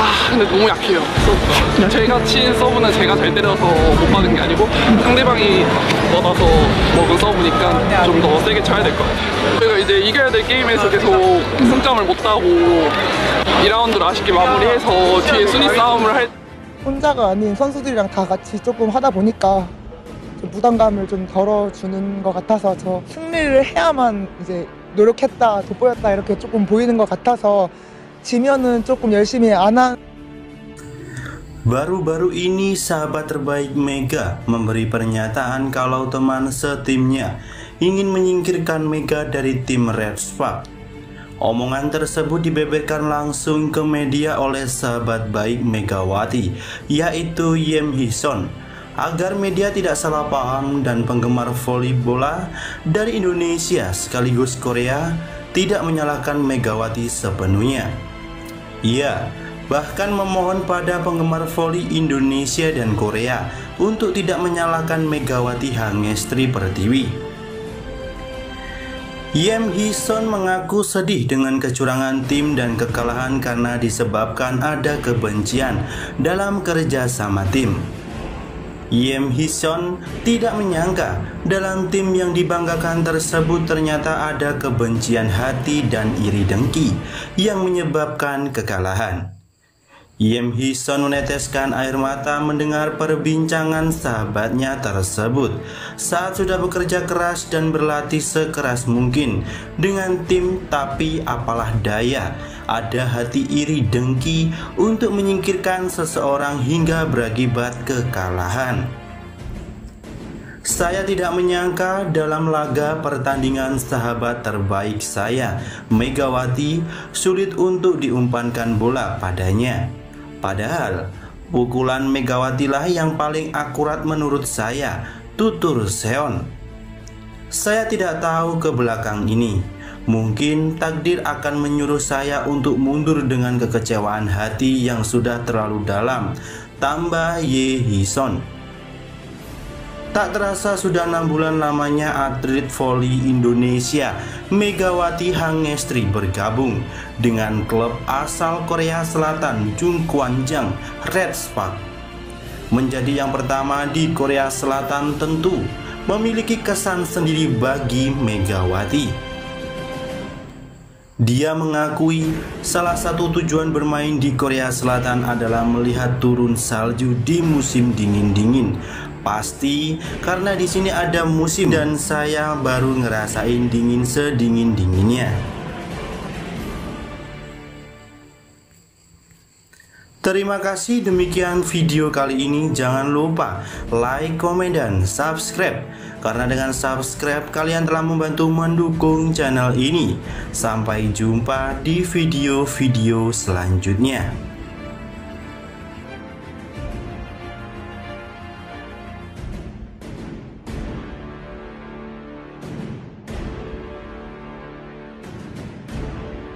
근데 너무 약해요, 서브가. 제가 친 서브는 제가 잘 때려서 못 받은 게 아니고 상대방이 받아서 먹은 서브니까 좀 더 세게 쳐야 될 것 같아요. 저희가 이제 이겨야 될 게임에서 계속 승점을 못 따고 2라운드를 아쉽게 마무리해서 뒤에 순위 싸움을 할 혼자가 아닌 선수들이랑 다 같이 조금 하다 보니까 좀 부담감을 좀 덜어주는 것 같아서 저 승리를 해야만 이제 노력했다, 돋보였다 이렇게 조금 보이는 것 같아서 지면은 조금 열심히 안 한. Baru-baru ini sahabat terbaik Mega memberi pernyataan kalau teman setimnya ingin menyingkirkan Mega dari tim Red Spark. Omongan tersebut dibeberkan langsung ke media oleh sahabat baik Megawati, yaitu Yem Hison, agar media tidak salah paham dan penggemar voli bola dari Indonesia sekaligus Korea tidak menyalahkan Megawati sepenuhnya. Ia bahkan memohon pada penggemar voli Indonesia dan Korea untuk tidak menyalahkan Megawati Hangestri Pertiwi. Yem Hison mengaku sedih dengan kecurangan tim dan kekalahan karena disebabkan ada kebencian dalam kerja sama tim. Yem Hison tidak menyangka dalam tim yang dibanggakan tersebut ternyata ada kebencian hati dan iri dengki yang menyebabkan kekalahan. Yem Hison meneteskan air mata mendengar perbincangan sahabatnya tersebut saat sudah bekerja keras dan berlatih sekeras mungkin dengan tim, tapi apalah daya, ada hati iri dengki untuk menyingkirkan seseorang hingga berakibat kekalahan. Saya tidak menyangka dalam laga pertandingan sahabat terbaik saya, Megawati, sulit untuk diumpankan bola padanya. Padahal pukulan Megawati lah yang paling akurat menurut saya, tutur seon. Saya tidak tahu ke belakang ini. Mungkin takdir akan menyuruh saya untuk mundur dengan kekecewaan hati yang sudah terlalu dalam, tambah Ye Hison. Tak terasa sudah 6 bulan lamanya atlet voli Indonesia Megawati Hangestri bergabung dengan klub asal Korea Selatan Jungkwanjang Red Spark. Menjadi yang pertama di Korea Selatan tentu memiliki kesan sendiri bagi Megawati. Dia mengakui salah satu tujuan bermain di Korea Selatan adalah melihat turun salju di musim dingin-dingin. Pasti karena di sini ada musim dan saya baru ngerasain dingin sedingin-dinginnya. Terima kasih, demikian video kali ini. Jangan lupa like, komen, dan subscribe, karena dengan subscribe kalian telah membantu mendukung channel ini. Sampai jumpa di video-video selanjutnya.